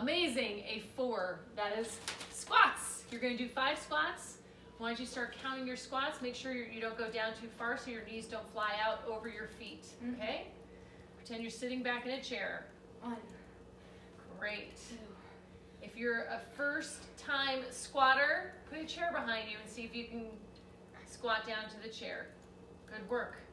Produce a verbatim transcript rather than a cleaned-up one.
Amazing, a four. That is squats. You're gonna do five squats. Once you start counting your squats, make sure you don't go down too far so your knees don't fly out over your feet, okay? Pretend you're sitting back in a chair. One. Great. Two. If you're a first time squatter, put a chair behind you and see if you can squat down to the chair. Good work.